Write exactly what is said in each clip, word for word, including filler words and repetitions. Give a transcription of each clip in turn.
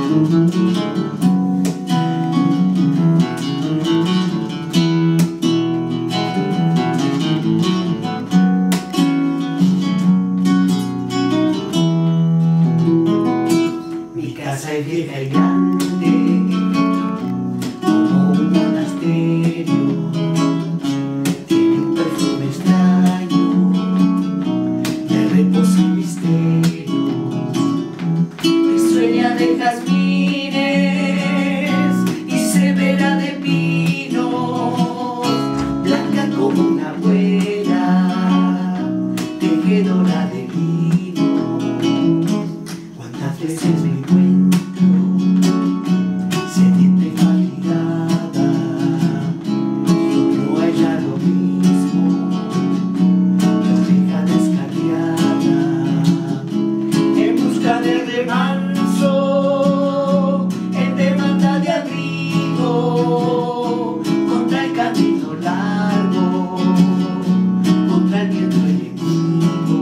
Mi casa es vieja y grande, como un monasterio. Tiene un perfume extraño de reposo y misterio. Me sueña de jazmines y se verá de pinos, blanca como una abuela, tejedora de vino. Cuántas veces me encuentro sedienta y fatigada, solo a ella lo mismo, la oveja descarriada, en busca de remanso, en demanda de abrigo, contra el camino largo, contra el viento enemigo.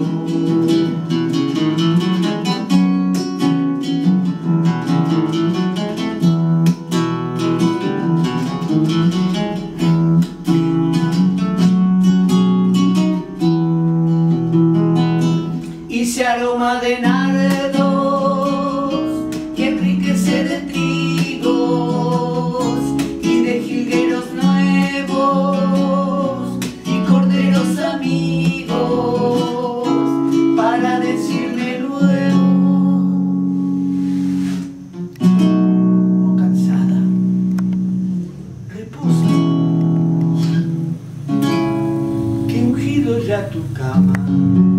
Y se aroma de nardos y enriquece de trigos y de jilgueros nuevos y corderos amigos para decirme luego: oh, cansada, reposa, que ungido ya tu cama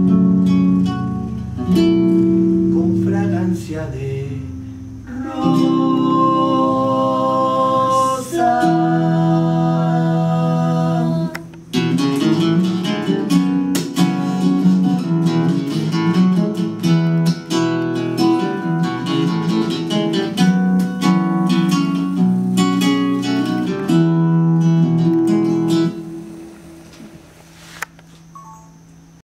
con fragancia de rosa.